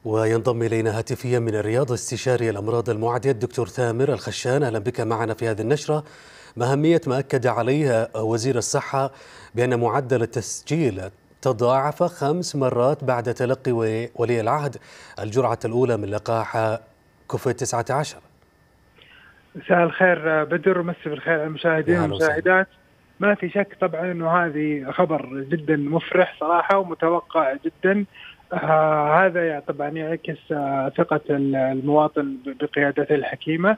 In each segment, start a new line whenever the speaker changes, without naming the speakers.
وينضم إلينا هاتفيا من الرياض استشاري الأمراض المعدية الدكتور ثامر الخشان. أهلا بك معنا في هذه النشرة. ما أهمية ما أكد عليه وزير الصحة بأن معدل التسجيل تضاعف 5 مرات بعد تلقي ولي العهد الجرعة الأولى من لقاح كوفيد 19؟
مساء الخير بدر، ومسي بالخير على المشاهدين والمشاهدات. ما في شك طبعا انه هذه خبر جدا مفرح صراحه ومتوقع جدا. هذا طبعا يعكس ثقه المواطن بقيادته الحكيمه.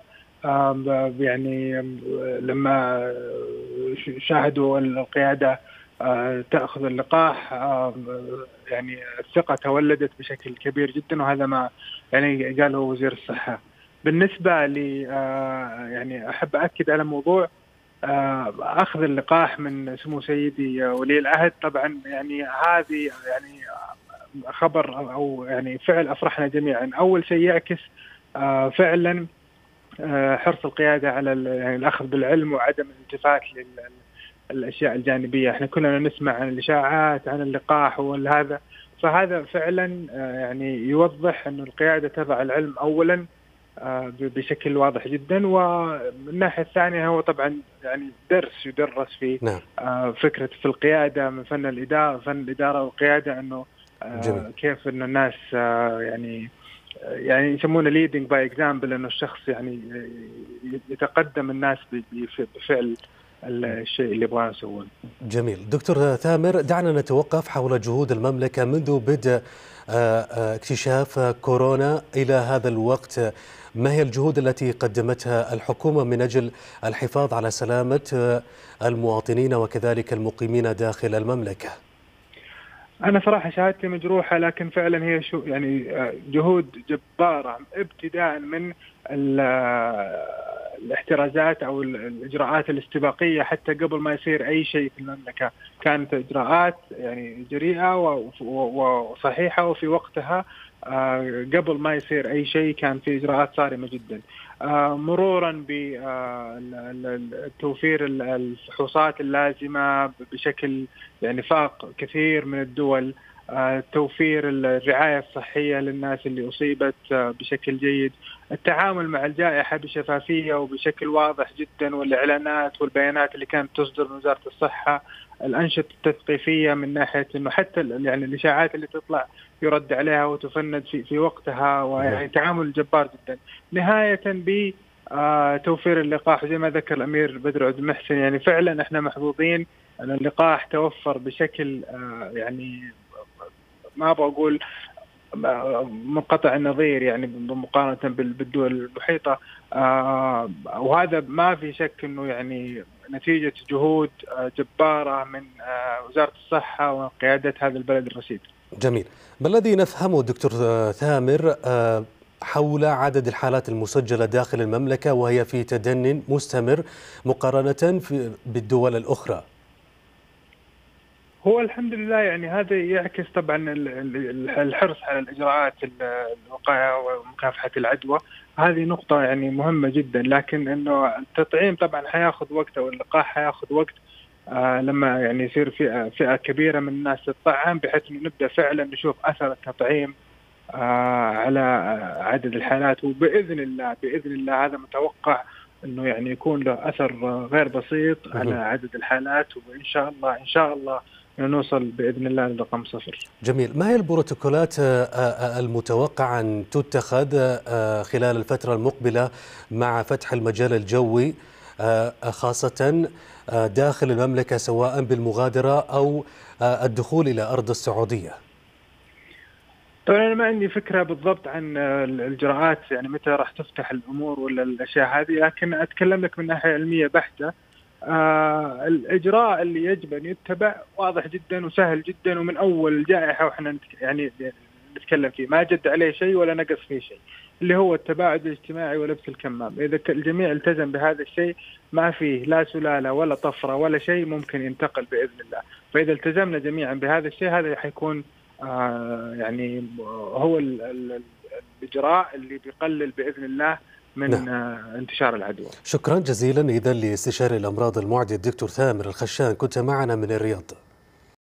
يعني لما شاهدوا القياده تاخذ اللقاح، يعني الثقه تولدت بشكل كبير جدا، وهذا ما يعني قاله وزير الصحه. بالنسبه لي يعني احب اكد على موضوع اخذ اللقاح من سمو سيدي ولي العهد. طبعا يعني هذه يعني خبر او يعني فعل افرحنا جميعا. اول شيء يعكس فعلا حرص القياده على يعني الاخذ بالعلم وعدم الالتفات للاشياء الجانبيه. احنا كلنا نسمع عن الاشاعات عن اللقاح وهذا، فهذا فعلا يعني يوضح انه القياده تضع العلم اولا بشكل واضح جدا. ومن الناحية الثانية هو طبعا يعني درس يدرس في فكرة في القيادة من فن الإدارة والقيادة، أنه كيف أن الناس يعني يسمونه leading by example، أنه الشخص يعني يتقدم الناس بفعل الشيء اللي يبغاه يسوونه.
جميل. دكتور ثامر، دعنا نتوقف حول جهود المملكة منذ بدء اكتشاف كورونا إلى هذا الوقت. ما هي الجهود التي قدمتها الحكومة من أجل الحفاظ على سلامة المواطنين وكذلك المقيمين داخل المملكة؟
أنا صراحة شهادتي مجروحة، لكن فعلا هي يعني جهود جبارة، ابتداء من الاحترازات أو الإجراءات الاستباقية حتى قبل ما يصير أي شيء في المملكة. كانت إجراءات يعني جريئة وصحيحة وفي وقتها. قبل ما يصير أي شيء كان في إجراءات صارمة جدا، مرورا بتوفير الفحوصات اللازمة بشكل يعني فاق كثير من الدول، توفير الرعاية الصحية للناس اللي أصيبت بشكل جيد، التعامل مع الجائحة بشفافية وبشكل واضح جدا، والإعلانات والبيانات اللي كانت تصدر من وزارة الصحة، الأنشطة التثقيفية من ناحية إنه حتى يعني الإشاعات اللي تطلع يرد عليها وتفند في وقتها، ويعني تعامل جبار جدا. نهاية بتوفير اللقاح زي ما ذكر الأمير بدر عبد المحسن. يعني فعلا احنا محظوظين أن اللقاح توفر بشكل يعني ما أبغى أقول منقطع النظير يعني مقارنة بالدول المحيطة، وهذا ما في شك أنه يعني نتيجة جهود جبارة من وزارة الصحة وقيادة هذا البلد الرشيد.
جميل. ما الذي نفهمه دكتور ثامر حول عدد الحالات المسجلة داخل المملكة وهي في تدن مستمر مقارنة بالدول الأخرى؟
هو الحمد لله يعني هذا يعكس طبعا الحرص على الإجراءات الوقاية ومكافحة العدوى. هذه نقطة يعني مهمة جدا، لكن إنه التطعيم طبعا حياخذ وقت، أو اللقاح حياخذ وقت لما يعني يصير فئة كبيرة من الناس تطعم، بحيث إنه نبدأ فعلا نشوف أثر التطعيم على عدد الحالات. وبإذن الله هذا متوقع إنه يعني يكون له أثر غير بسيط على عدد الحالات، وإن شاء الله نوصل بإذن الله لرقم 0.
جميل. ما هي البروتوكولات المتوقع أن تتخذ خلال الفترة المقبلة مع فتح المجال الجوي خاصة داخل المملكة، سواء بالمغادرة أو الدخول إلى أرض السعودية؟
طبعا أنا ما عندي فكرة بالضبط عن الإجراءات يعني متى راح تفتح الأمور ولا الأشياء هذه، لكن أتكلم لك من ناحية علمية بحتة. الإجراء اللي يجب أن يتبع واضح جدا وسهل جدا، ومن أول الجائحة وإحنا يعني نتكلم فيه، ما جد عليه شيء ولا نقص فيه شيء، اللي هو التباعد الاجتماعي ولبس الكمام. إذا الجميع التزم بهذا الشيء ما فيه لا سلالة ولا طفرة ولا شيء ممكن ينتقل بإذن الله. فإذا التزمنا جميعا بهذا الشيء، هذا حيكون يعني هو الإجراء اللي بيقلل بإذن الله من انتشار العدوى.
شكرا جزيلا إذن لاستشاري الأمراض المعدية الدكتور ثامر الخشان، كنت معنا من الرياض.